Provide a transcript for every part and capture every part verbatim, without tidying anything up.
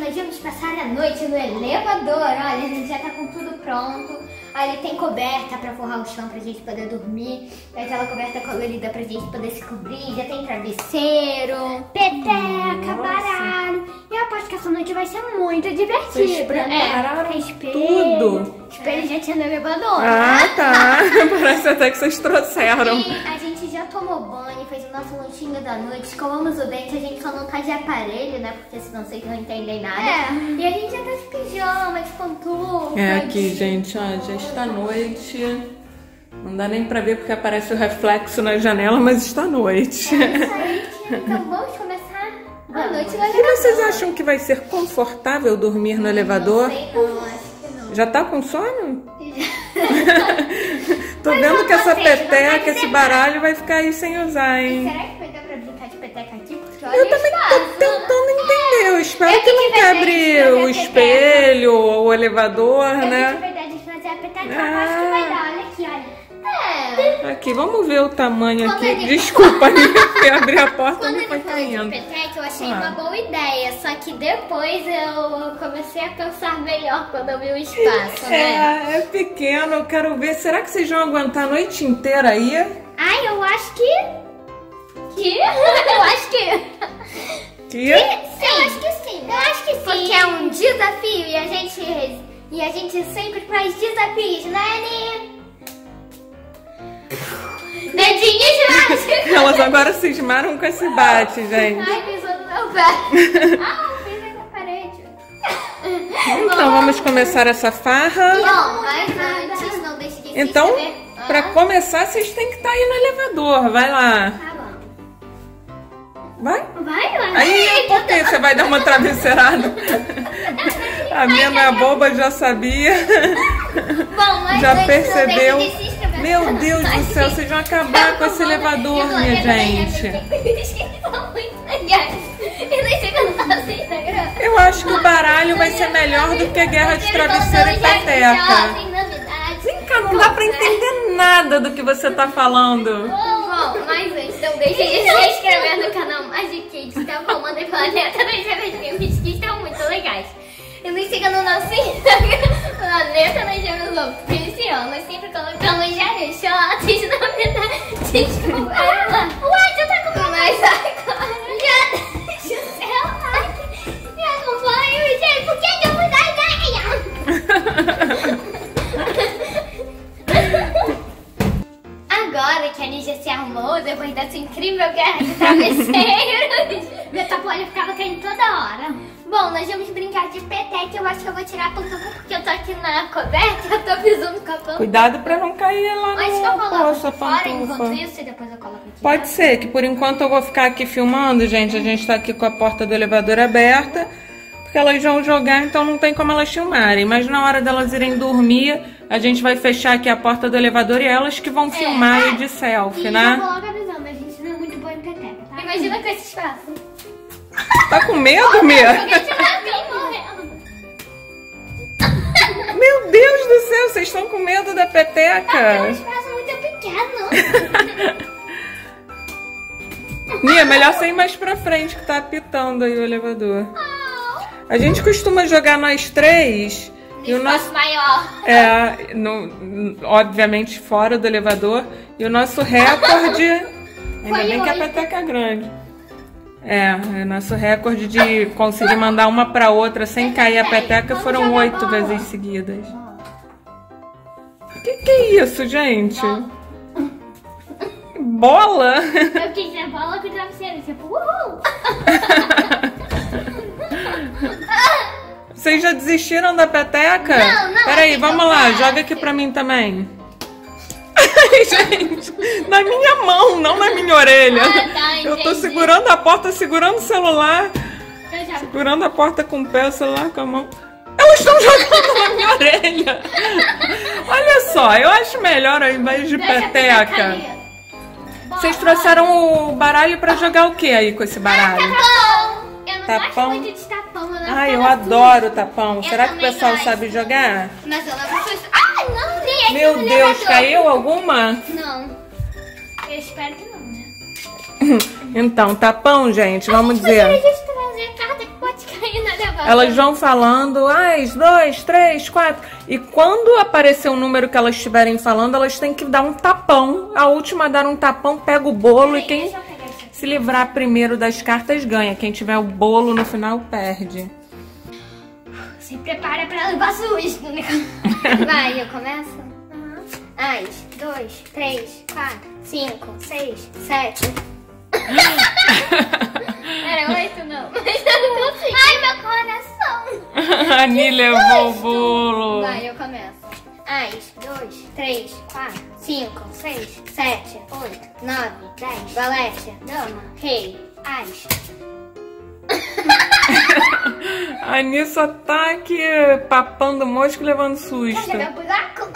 nós íamos passar a noite no elevador. Olha, a gente já tá com tudo pronto. Aí tem coberta pra forrar o chão pra gente poder dormir. Aquela coberta colorida pra gente poder se cobrir. Já tem travesseiro, peteca, baralho. E eu aposto que essa noite vai ser muito divertida. Vocês prepararam é, espelho, tudo. Espelho já tinha no elevador. Ah, tá. Parece até que vocês trouxeram. E a gente já tomou banho, fez o nosso lanchinho da noite, escovamos o dente, a gente só não tá de aparelho, né? Porque senão vocês não entendem nada. É. E a gente já tá de pijama, de pantufa. É aqui, gente, ó, já está noite. Não dá nem pra ver porque aparece o reflexo na janela, mas está noite. É isso aí, então vamos começar a noite no E elevador. vocês acham que vai ser confortável dormir no elevador? Não sei não, acho que não. Já tá com sono? Tô Mas vendo vamos que essa vocês, não vai peteca, esse dizer baralho vai ficar aí sem usar, hein? Será que vai dar pra brincar de peteca aqui? Porque olha Eu o também tô espaço. tentando entender. Eu espero Eu que não tive a quebre ideia de o fazer a espelho ou o elevador, Eu né? de verdade de fazer a peteca, eu acho que vai dar. Olha aqui, olha. É. Aqui, vamos ver o tamanho Quando aqui. ele- Desculpa, eu abri a porta Quando e ele foi falou de caindo. peteca, eu achei Ah. uma boa ideia. Só que depois eu comecei a pensar melhor quando eu vi o espaço, né? É, é pequeno, eu quero ver. Será que vocês vão aguentar a noite inteira aí? Ai, eu acho que... Que? Eu acho que... Que? Eu acho que sim. Eu acho que sim. Porque é um desafio e a gente... E a gente sempre faz desafios, né, Anny? Dedinho de baixo. Elas agora cismaram com esse bate, gente. Ai, pisou no meu pé. Ah, pisei na parede. Então vamos começar essa farra. Bom, mas antes, não deixe de se Então, inscrever. pra Ah, começar, vocês têm que estar aí no elevador. Vai lá. Tá bom. Vai? Vai lá. Aí, por que você vai dar uma travesseirada? A minha não é boba, já sabia. Bom, mas Já antes, percebeu? não deixe de se inscrever. Meu Deus do céu, vocês vão acabar com esse elevador, minha gente. Eles são muito legais. Eu nem sei que eu não faço no Instagram. Eu acho que o baralho vai ser melhor do que a guerra de travesseiro e peteca. Vem cá, não dá pra entender nada do que você tá falando. Bom, mas antes, não deixe de se inscrever no canal Magic Kids, que é o Comando e Planeta das Gêmeas Games, que estão muito legais. E nos siga no nosso Instagram, Planeta das Gêmeas Oficial. Nós sempre colocamos vários shots, novidades. Desculpa. Ué, já tá com mais agora. Já deixa o seu like. Me acompanhe, gente, porque eu vou dar ideia. Agora que a Ninja se arrumou, depois dessa incrível guerra de travesseiros, meu tapolho ficava caindo toda hora. Bom, nós vamos brincar de peteca. Eu acho que eu vou tirar a pantufa porque eu tô aqui na coberta, eu tô pisando com a pantufa. Cuidado pra não cair lá Acho que eu no coloco poço a fora pantufa. enquanto isso e depois eu coloco aqui. Pode ser, que por enquanto eu vou ficar aqui filmando, gente. A gente tá aqui com a porta do elevador aberta, porque elas vão jogar, então não tem como elas filmarem. Mas na hora delas irem dormir, a gente vai fechar aqui a porta do elevador e elas que vão filmar aí de selfie, E né? já vou logo avisando, a gente não é muito boa em peteca, tá? Imagina com esse espaço. Tá com medo, Mia? Alguém tiver bem morrendo. Meu Deus do céu, vocês estão com medo da É um peteca? espaço muito pequeno. Mia, melhor você ir mais pra frente, que tá apitando aí o elevador. A gente costuma jogar nós três e o nosso... maior. É, no, obviamente fora do elevador. E o nosso recorde... Ainda Foi bem que a oito. peteca é grande. É, o nosso recorde de conseguir mandar uma pra outra sem cair a peteca Vamos foram jogar oito bola. vezes seguidas. Que que é isso, gente? Bola? Eu quis dizer bola com travesseiro, tipo, uhul! Vocês já desistiram da peteca? Não, não, Peraí, é que vamos eu lá, faço. joga aqui pra mim também. Ai, gente, na minha mão, não na minha orelha. Ah, tá, Eu tô entendi. segurando a porta, segurando o celular. Eu já... Segurando a porta com o pé, o celular com a mão. Elas estão jogando na minha orelha. Olha só, eu acho melhor ao invés de Deixa a peteca. ali. Bola. Vocês trouxeram o baralho pra jogar o que aí com esse baralho? Tapão! Eu não Tapão? gosto muito de tapão, eu não Ai, eu gosto. adoro tapão. Eu Será que o também pessoal gosto. sabe jogar? Mas eu não gosto. Ah, não, nem aqui Meu no Deus, elevador. caiu alguma? Não. Eu espero que não, né? Então, tapão, gente, vamos Gostaria dizer. de trazer carta que pode cair no elevador. Elas vão falando, as, dois, três, quatro. E quando aparecer o número que elas estiverem falando, elas têm que dar um tapão. A última a dar um tapão, pega o bolo e quem se livrar primeiro das cartas ganha. Quem tiver o bolo no final perde. Se prepara pra levar susto. Vai, eu começo? Uhum. As, dois, três, quatro, cinco, seis, sete. Era oito, não. Mas eu não consigo. Ai, meu coração. A Ani levou o bolo. Vai, eu começo. As, dois, três, quatro, cinco, seis, sete, oito, nove, dez. Valete, dama, rei, as. A Ani só tá aqui papando mosca e levando susto. Quer jogar buraco?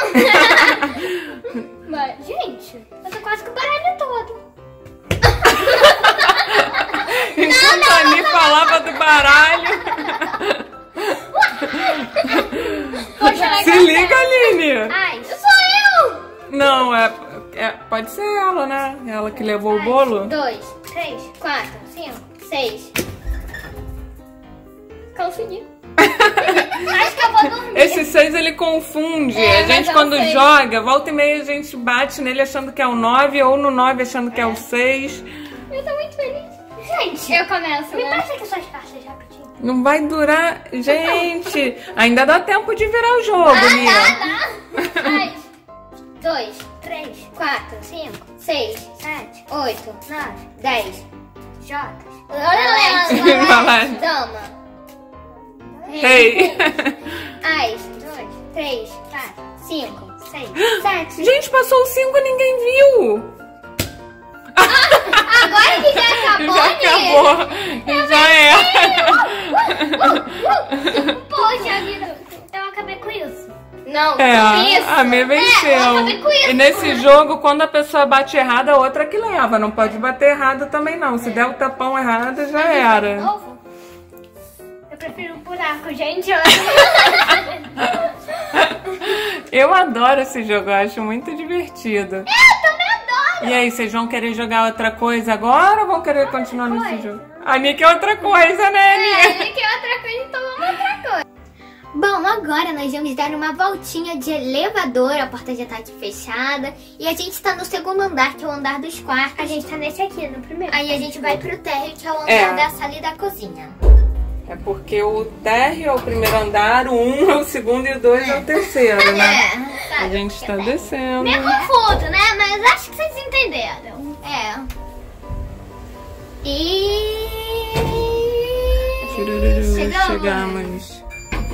Mas, gente, eu tô quase com o baralho todo. Enquanto a Ani falava do baralho. Se liga, Aline. Ai, sou eu. Não, é, é, pode ser ela, né? Ela que levou o bolo. Dois, três, quatro, cinco, seis. Consegui. Acho que eu vou dormir. Esse seis ele confunde. É, a gente mas quando é o seis. joga, volta e meia a gente bate nele achando que é o nove ou no nove achando que é, é o seis. Eu tô muito feliz. Gente, eu começo, me né? passa aqui suas cartas rapidinho. Não vai durar... Gente, ainda dá tempo de virar o jogo, ah, Nia. Dá, dá. Ai. Dois, três, quatro, cinco, seis, sete, oito, nove, dez. Jotas. Valete. Dama. Rei. As, dois, três, quatro, cinco, seis, sete. Gente, passou o cinco e ninguém viu. Agora que já acabou, Já acabou. Já é. Poxa vida, eu acabei com isso. Não, É, com isso. a Mê venceu. É, eu acabei com isso. E nesse jogo, quando a pessoa bate errado, a outra que leva. Não pode bater errado também, não. Se der o tapão errado, já era. Novo? Eu prefiro um buraco, gente. Eu adoro esse jogo, eu acho muito divertido. Eu também adoro. E aí, vocês vão querer jogar outra coisa agora ou vão querer continuar coisa. nesse jogo? A Nick é outra coisa, né, É, Nick? a gente quer outra coisa, então vamos outra coisa. Bom, agora nós vamos dar uma voltinha de elevador, a porta já tá aqui fechada. E a gente tá no segundo andar, que é o andar dos quartos. A gente tá nesse aqui, no primeiro. Aí a gente vai pro térreo, que é o andar É. da sala e da cozinha. É porque o térreo é o primeiro andar, o um é o segundo e o dois é o terceiro, né? É, A gente tá descendo. meio confuso, né? Mas acho que vocês entenderam. É. E... Chururu, Chegamos. chegamos.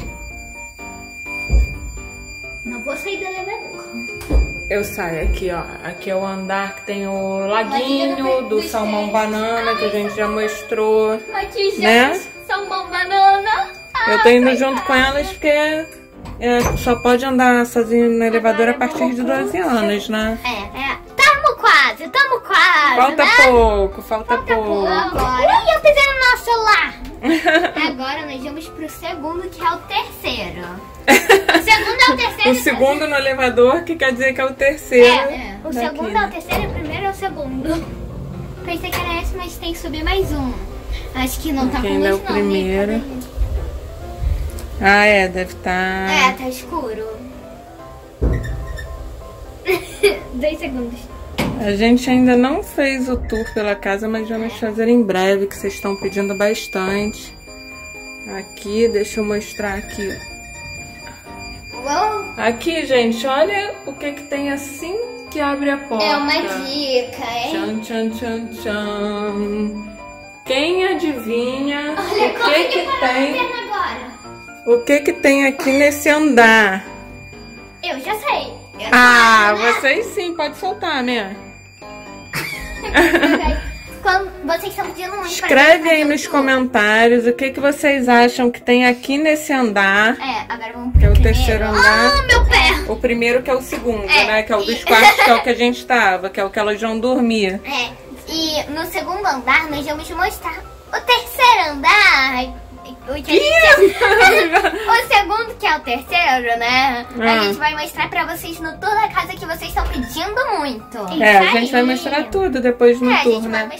Não vou sair do elevador. Eu saio aqui, ó. Aqui é o andar que tem o Laguinho laguinho do dos salmão peixes. banana, que a gente já mostrou. Aqui, gente, Né? salmão banana. Eu tô indo Ah, junto com elas porque é, só pode andar sozinho no elevador a partir de doze anos, né? É, é. Tamo quase, tamo quase, Falta né? pouco, falta, pouco. Agora... Ui, eu pisei no nosso celular. Agora nós vamos pro segundo, que é o terceiro. O segundo é o terceiro. O segundo no elevador, que quer dizer que é o terceiro. É, o daqui, segundo né? é o terceiro e o primeiro é o segundo. Pensei que era esse, mas tem que subir mais um. Acho que não tá Aqui com ainda luz, é o não. primeiro. Nem tá Ah, é, deve estar... É, tá escuro. Dois segundos. A gente ainda não fez o tour pela casa, mas vamos fazer em breve, que vocês estão pedindo bastante. Aqui, deixa eu mostrar aqui. Uou! Aqui, gente, olha o que que tem assim que abre a porta. É uma dica, hein? Tchan, tchan, tchan, tchan. Quem adivinha Olha, o como que é que que vai tem? fazendo agora? O que que tem aqui nesse andar? Eu já sei. Eu Ah, sei, né? vocês sim, pode soltar, né? Quando vocês estão pedindo muito pra Escreve gente aí fazer nos o tour. comentários o que que vocês acham que tem aqui nesse andar. É, agora vamos pro Que é o primeiro. terceiro andar. Ah, meu pé! O primeiro que é o segundo, É. né? Que é o dos quartos, que é o que a gente tava, que é o que elas vão dormir. É, e no segundo andar nós vamos mostrar o terceiro andar. O, que a gente... o segundo, que é o terceiro, né? Ah. A gente vai mostrar pra vocês no tour da casa que vocês estão pedindo muito. É, a Isso gente vai aí. mostrar tudo depois no É, a tour, gente vai né? mostrar tudo.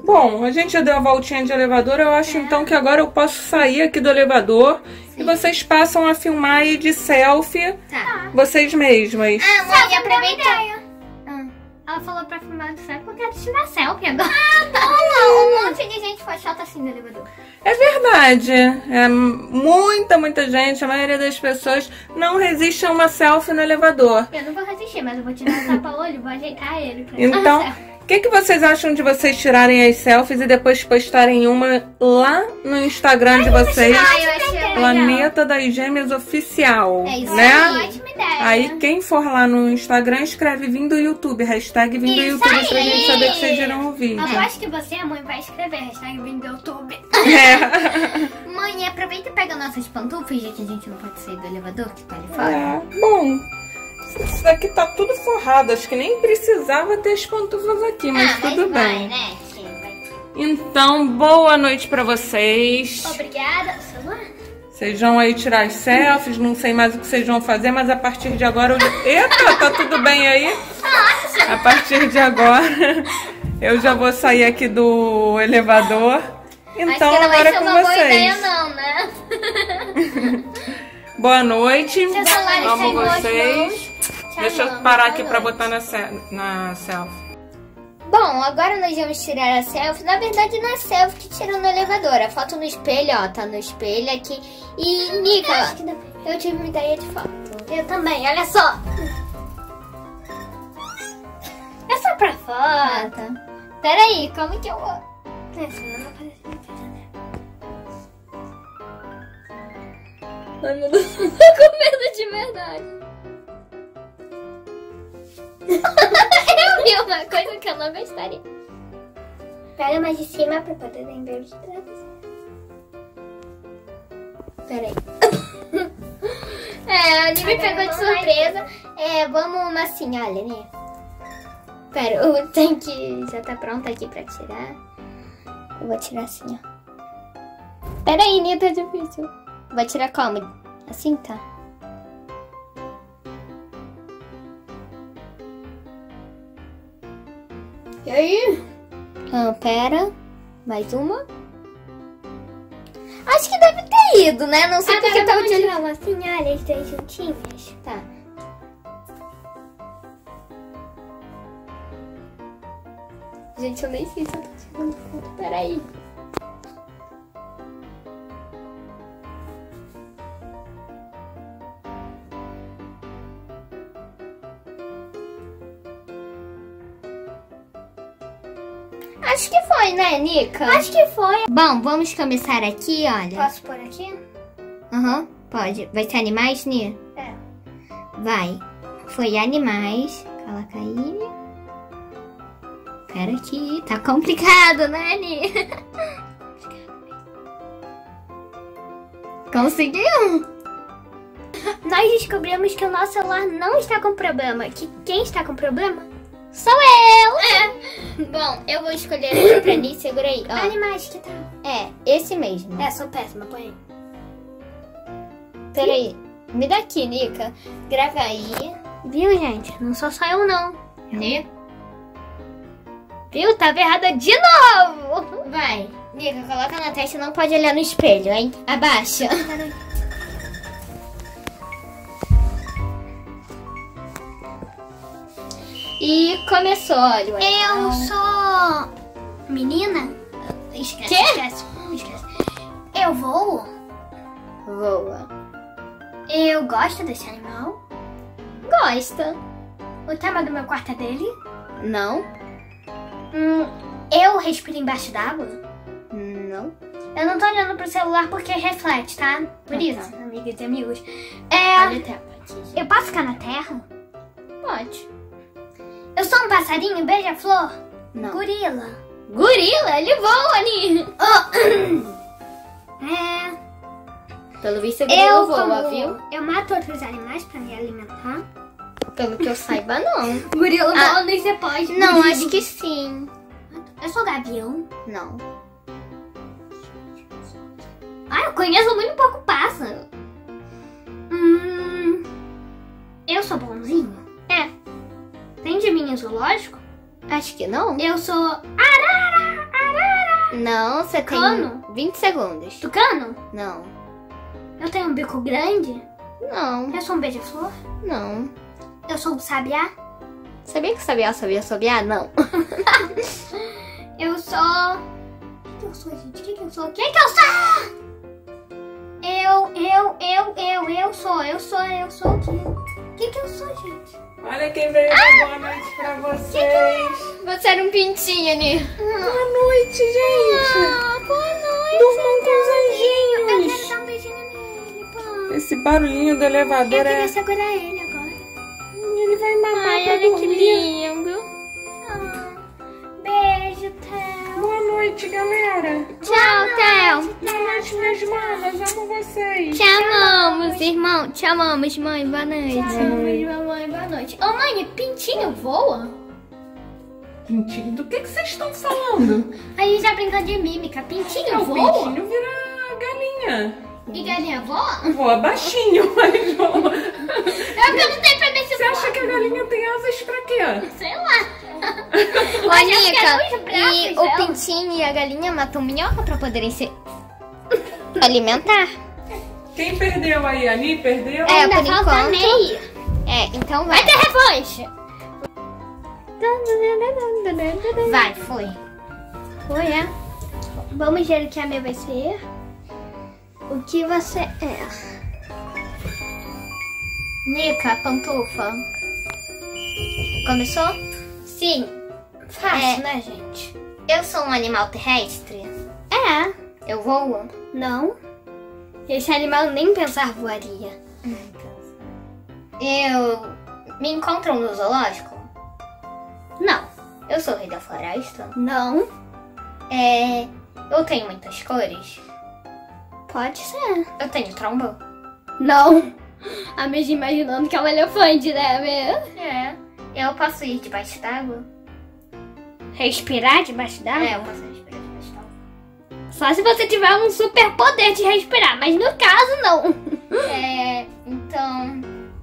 Bom, a gente já deu a voltinha de elevador, eu acho é. então que agora eu posso sair aqui do elevador. Sim. E vocês passam a filmar aí de selfie, tá. vocês mesmas. Ah, mãe, aproveita. Ah, ela falou pra filmar de selfie porque ela tirar selfie agora. Ah, boa! Um monte de gente faz foto assim no elevador. É verdade. É, muita, muita gente, a maioria das pessoas não resiste a uma selfie no elevador. Eu não vou resistir, mas eu vou tirar o tapa-olho e vou ajeitar ele. Pra então, o que, que vocês acham de vocês tirarem as selfies e depois postarem uma lá no Instagram Ai, de vocês? Ah, eu achei Planeta das Gêmeas Oficial. É isso, né? é ótima ideia. Aí quem for lá no Instagram escreve Vindo YouTube, hashtag Vindo isso YouTube aí. pra gente saber que vocês viram o vídeo. Eu acho que você, mãe, vai escrever hashtag Vindo YouTube. É. Mãe, aproveita e pega nossas pantufas, já que a gente não pode sair do elevador, que tá ali fora. É. Bom, isso daqui tá tudo forrado, acho que nem precisava ter as pantufas aqui, mas ah, tudo mas bem. Vai, né? Sim, vai. Então, boa noite pra vocês. Obrigada. Celular? Vocês vão aí tirar as selfies, não sei mais o que vocês vão fazer, mas a partir de agora... Eu... Eita, tá tudo bem aí? A partir de agora, eu já vou sair aqui do elevador. Então, acho que não agora vai é ser com uma vocês. Boa ideia, não, né? Boa noite. Amo vocês. Deixa eu parar aqui pra botar na, na selfie. Bom, agora nós vamos tirar a selfie. Na verdade, não é selfie que tira no elevador. A foto no espelho, ó. Tá no espelho aqui. E, Nica, eu tive uma ideia de foto. Eu também, olha só. É só pra foto. Peraí, como que eu vou... Essa não aparece na câmera. Ai, meu Deus, eu tô com medo de verdade. Eu vi uma coisa que eu não gostaria. Pega mais de cima pra poder lembrar de trás. Pera aí. É, a Ani me pegou de surpresa. É, vamos uma assim, olha, né? Pera, eu tenho que... Já tá pronta aqui pra tirar. Eu vou tirar assim, ó. Pera aí, Nia, tá difícil. Vou tirar como? Assim, tá? E aí? Ah, pera. Mais uma. Acho que deve ter ido, né? Não sei ah, porque eu tava tirando assim, olha, as três juntinhas. Tá. Gente, eu nem sei se eu tô tirando foto. Peraí. Acho que foi, né, Nica? Acho que foi. Bom, vamos começar aqui, olha. Posso pôr aqui? Aham, uhum, pode. Vai ser animais, Nia? É. Vai. Foi animais. Coloca aí. Pera aqui. Tá complicado, né, Nia? Conseguiu? Nós descobrimos que o nosso celular não está com problema. Que quem está com problema? Sou eu! É. Bom, eu vou escolher esse pra mim. Segura aí, ó. Animais, que tal? É, esse mesmo. É, sou péssima, põe aí. Peraí. Me dá aqui, Nica. Grava aí. Viu, gente? Não sou só eu, não. Né? Viu? Tava errada de novo. Vai. Nica, coloca na testa e não pode olhar no espelho, hein? Abaixa. E começou, olha. Eu sou menina? Esquece, Quê? esquece, esquece. Eu voo? Voa. Eu gosto desse animal? Gosta. O tema do meu quarto é dele? Não. Hum, eu respiro embaixo d'água? Não. Eu não tô olhando pro celular porque reflete, tá? Por ah, isso, tá. Amigas e amigos. É... Olha até eu posso ficar na terra? Pode. Eu sou um passarinho beija-flor? Não. Gorila. Gorila? Ele voa, Ani. Oh. É... Pelo visto, o gorila voa, como... viu? Eu mato outros animais pra me alimentar? Pelo que eu saiba, não. Gorila ah. voa, nem você pode. Não, acho que sim. Eu sou gavião? Não. Ah, eu conheço muito pouco pássaro. Hum... Eu sou bonzinho? É. Tem de mim em zoológico? Acho que não. Eu sou arara, arara. Não, você tem Cano? vinte segundos. Tucano? Não. Eu tenho um bico grande? Não. Eu sou um beija-flor? Não. Eu sou um sabiá? Sabia que sabia, sabia, sabia? Não. Eu sou... O que eu sou, gente? O que eu sou? O que que eu sou? Eu, eu, eu, eu, eu sou, eu sou, eu sou o quê? O que que eu sou, gente? Olha quem veio dar boa noite pra vocês. Você era um pintinho, Ani. Boa noite, gente. Ah, boa noite. Durmam com os Eu anjinhos. quero dar um beijinho nele, pô. Esse barulhinho do elevador Eu é... queria segurar ele agora. Ele vai mamar Ai, pra olha que dormir. lindo. Ah, beijo, Theo. Boa noite, galera. Tchau, Theo. Boa noite, minhas manas. Amo vocês. Te amamos, irmão. Te amamos, mãe. Boa noite. Tchau, mamãe, boa noite. Ô, mãe, pintinho voa? Pintinho, do que que vocês estão falando? A gente já brincou de mímica. Pintinho É, o voa? pintinho vira galinha. E galinha voa? Voa baixinho, mas voa. Eu perguntei pra ver se Você acha que a galinha tem asas pra quê? Sei lá. Ô, Mas acho que é Nica, dois braços e dela. o pintinho e a galinha matam minhoca pra poderem se alimentar. Quem perdeu aí? A Ani perdeu? É, Ainda por falta a enquanto. Ney. É, então vai. Vai ter revanche. Vai, foi. Foi, é? Vamos ver o que a minha vai ser. O que você é? Nica, pantufa. Começou? Sim. Fácil, É. né, gente? Eu sou um animal terrestre? É. Eu voo? Não. Esse animal nem pensar voaria. Eu me encontro no zoológico? Não. Eu sou o rei da floresta? Não. É. Eu tenho muitas cores? Pode ser. Eu tenho tromba? Não. A mesma imaginando que é um elefante, né, meu? É. Eu posso ir debaixo d'água? Respirar debaixo d'água? É, eu posso respirar debaixo d'água. Só se você tiver um super poder de respirar, mas no caso, não. É. Então.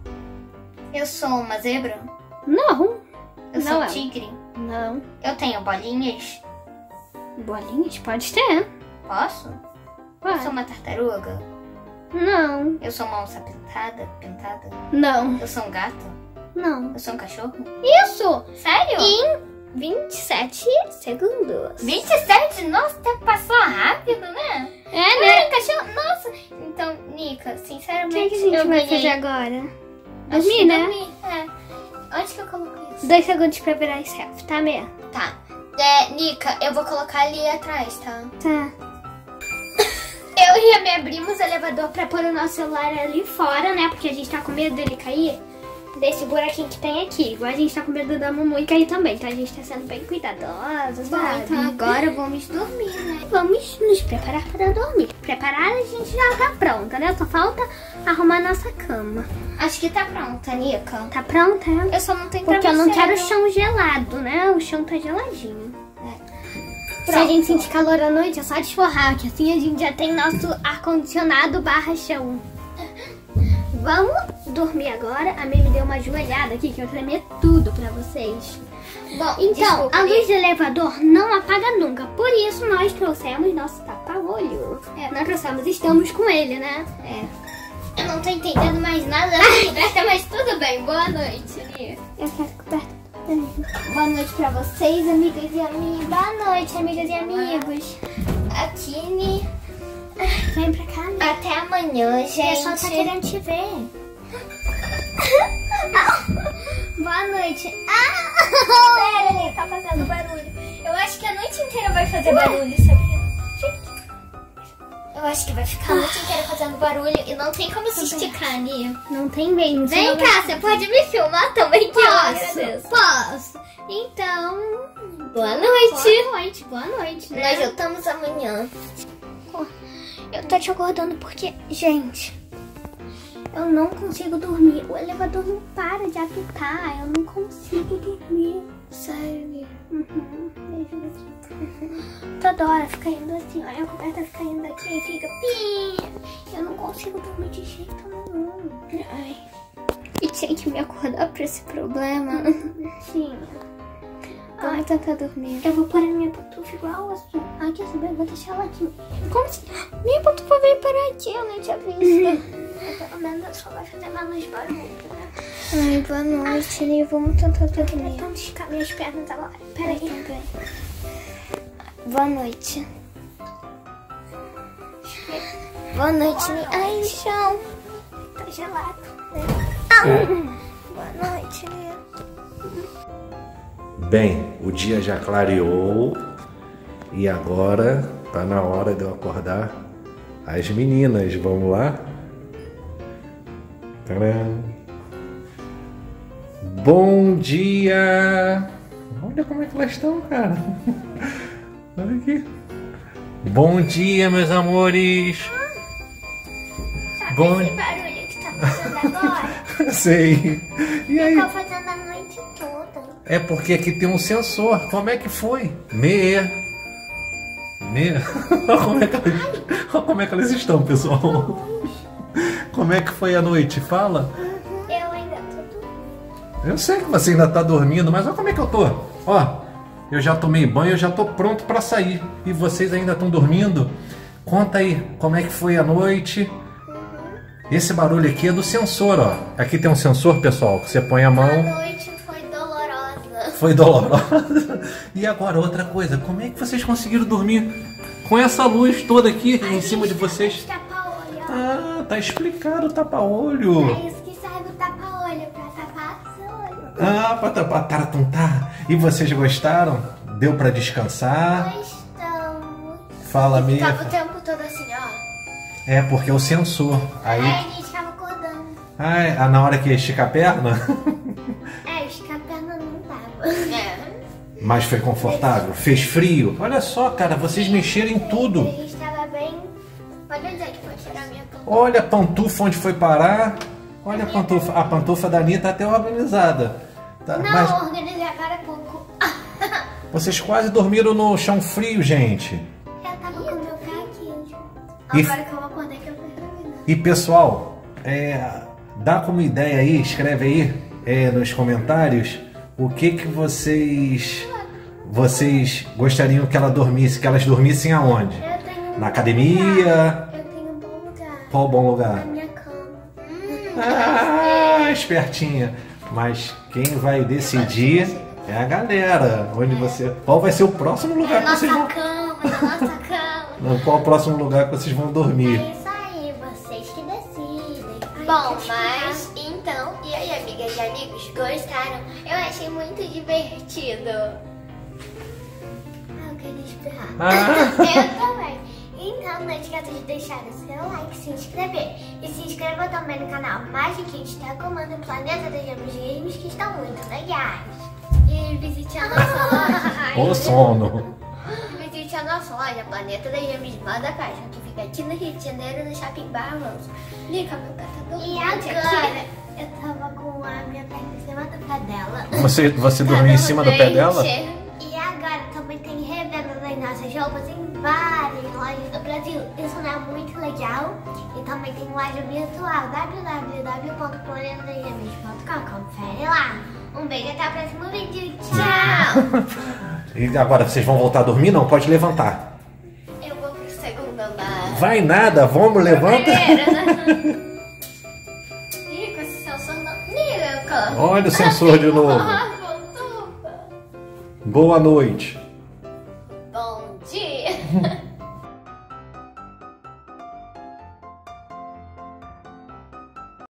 Eu sou uma zebra? Não. Eu Não sou é. um tigre? Não. Eu tenho bolinhas? Bolinhas? Pode ter. Posso? Eu Pode. sou uma tartaruga? Não. Eu sou uma onça pintada? Pintada? Não. Eu sou um gato? Não. Eu sou um cachorro? Isso! Sério? Em vinte e sete segundos. vinte e sete? Nossa, o tempo passou rápido, né? É, né? Ai, cachorro, nossa. Então, Nica, O sinceramente, que, que a gente eu vai ganhei. fazer agora? Acho Dormir, que né? dormir, é. Onde que eu coloco isso? Dois segundos pra virar selfie, tá, Mê? Tá. É, Nica, eu vou colocar ali atrás, tá? Tá. Eu e a Mê abrimos o elevador pra pôr o nosso celular ali fora, né? Porque a gente tá com medo dele cair. Desse buraquinho que tem aqui. Igual a gente tá com medo da mamãe cair também. Então a gente tá sendo bem cuidadosa, Bom, sabe? então agora vamos dormir, né? Vamos nos preparar para dormir. Preparar a gente já tá pronta, né? Só falta arrumar nossa cama. Acho que tá pronta, Nica. Tá pronta? Eu só não tenho Porque eu não quero o travesseiro. chão gelado, né? O chão tá geladinho. Se a Pronto. gente sentir calor à noite, é só desforrar, que assim a gente já tem nosso ar-condicionado barra chão. Vamos dormir agora. A Mê me deu uma joelhada aqui que eu tremia tudo pra vocês. Bom, Então, desculpa, a luz Nica. do elevador não apaga nunca. Por isso nós trouxemos nosso tapa-olho. É. Nós trouxemos, estamos com ele, né? É. Eu não tô entendendo mais nada dessa conversa, mas tudo bem. Boa noite, Nica. Eu quero coberta. Boa noite pra vocês, amigas e amigos. Boa noite, amigas e amigos. Aqui, Ni. Vem pra cá, né? Até amanhã, O pessoal gente. tá querendo te ver. Boa noite. Sério, Ni, tá fazendo barulho. Eu acho que a noite inteira vai fazer barulho, sabia? Eu acho que vai ficar a noite inteira fazendo barulho e não tem como se esticar, Ni. Não tem mesmo. Vem senão cá, vai- você pode me filmar também, que eu Posso, agradeço. posso. Então, Boa noite. boa noite, boa noite, né? Nós voltamos amanhã. Eu tô te acordando porque, gente, eu não consigo dormir. O elevador não para de apitar. Eu não consigo dormir. Sério. Uhum. Beijo aqui. Toda hora fica indo assim, olha, a coberta fica indo aqui e fica pim. Eu não consigo dormir de jeito nenhum. Ai. E tinha que me acordar pra esse problema. Sim. Vamos tentar dormir. Eu vou pôr a minha pantufa igual a sua. Ah, quer saber? Eu vou deixar ela aqui. Como assim? Minha pantufa veio parar aqui, eu nem tinha visto. Pelo menos eu só vai fazer menos barulho, né? Ai, boa noite, Nia. Vamos tentar dormir. Eu tento esticar minhas pernas agora. Peraí. Também. Boa noite. Boa noite, Nia. Ai, o chão. Tá gelado. Ah. Boa noite, Nia. Bem, o dia já clareou e agora tá na hora de eu acordar as meninas. Vamos lá? Tcharam. Bom dia! Olha como é que elas estão, cara. Olha aqui. Bom dia, meus amores. Sabe Bom... esse barulho que tá fazendo agora? Sei. E aí? Ficou fazendo a noite toda. É porque aqui tem um sensor. Como é que foi? Me. Me. Olha como é que elas... Olha como é que elas estão, pessoal. Como é que foi a noite? Fala. Eu ainda tô dormindo. Eu sei que você ainda tá dormindo, mas olha como é que eu tô. Ó, eu já tomei banho, eu já tô pronto pra sair. E vocês ainda estão dormindo? Conta aí, como é que foi a noite? Esse barulho aqui é do sensor, ó. Aqui tem um sensor, pessoal, que você põe a mão. A noite foi dolorosa. Foi dolorosa. E agora, outra coisa, como é que vocês conseguiram dormir com essa luz toda aqui em cima de vocês? Tapa-olho, ó. Ah, tá explicado o tapa-olho. É isso que serve o tapa-olho, pra tapar os olhos. Ah, pra tapar, tá. E vocês gostaram? Deu pra descansar? Gostamos. Fala, Mia. Ficava o tempo todo assim, ó. É, porque é o sensor. Aí, Aí a gente ficava acordando. ah, na hora que estica a perna? É, esticar a perna não dava. É. Mas foi confortável? Fez frio? Olha só, cara, vocês mexeram em A tudo. gente tava bem... Pode dizer que pode tirar a minha pantufa. Olha a pantufa onde foi parar. Olha a pantufa. A pantufa da Anitta tá até organizada. Tá, Não, mas organizei agora há pouco. vocês quase dormiram no chão frio, gente. Eu tava com meu pé aqui. E- Agora que eu acordei que eu fui dormir. E pessoal, é, dá como ideia aí, escreve aí é, nos comentários o que que vocês vocês gostariam que ela dormisse, que elas dormissem aonde? Eu tenho um Na academia? Eu tenho um bom lugar. Qual bom Na lugar? minha cama. Ah, espertinha. Mas quem vai decidir é a galera. Onde você? Qual vai ser o próximo lugar que vocês Nossa vão? cama, na nossa cama. Não, qual o próximo lugar que vocês vão dormir? É isso aí, vocês que decidem. Ai, Bom, deixa eu mas então, e aí, amigas e amigos, gostaram? Eu achei muito divertido. Ah, eu queria espirrar. Ah, Eu também. Então, não esqueça de deixar o seu like, se inscrever. E se inscreva também no canal Magic Kids, tá comando o Planeta dos Gêmeos Games, que estão muito legais. E visite a nossa loja. o sono. Visite a nossa loja, Planeta das Gêmeos Moda Fashion, que fica aqui no Rio de Janeiro, no Shopping Barra Manso. Liga, meu catador. E agora, eu tava com a minha perna em cima do pé dela. Você, você dormiu em cima do pé dela? E agora também tem revenda das nossas roupas em várias lojas do Brasil. Isso não é muito legal. E também tem loja virtual w w w ponto planeta das gêmeas ponto com. Confere lá. Um beijo, até o próximo vídeo. Tchau! E agora vocês vão voltar a dormir? Não, pode levantar. Eu vou pro segundo andar. Vai nada, vamos, levanta. Primeiro, né? Ih, com esse sensor não. Nico! Olha o sensor de novo. Ah, voltou. Boa noite. Bom dia!